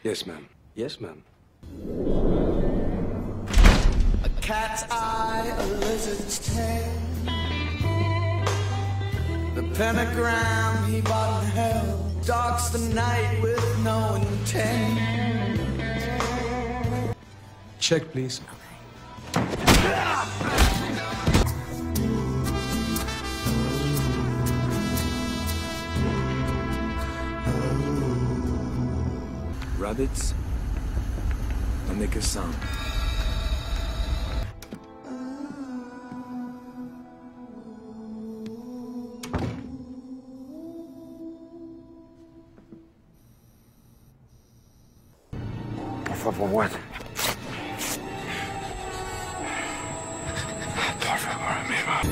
Yes, ma'am. Yes, ma'am. A cat's eye, a lizard's tail. The pentagram he bought in hell darks the night with no intent. Check, please. Rabbits don't make a sound. Por favor, what? Por favor, amigo.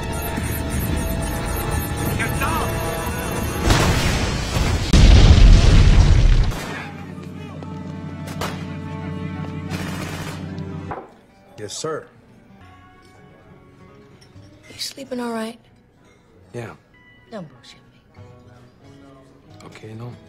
Get down! Yes, sir. You sleeping all right? Yeah. Don't bullshit me. Okay, no.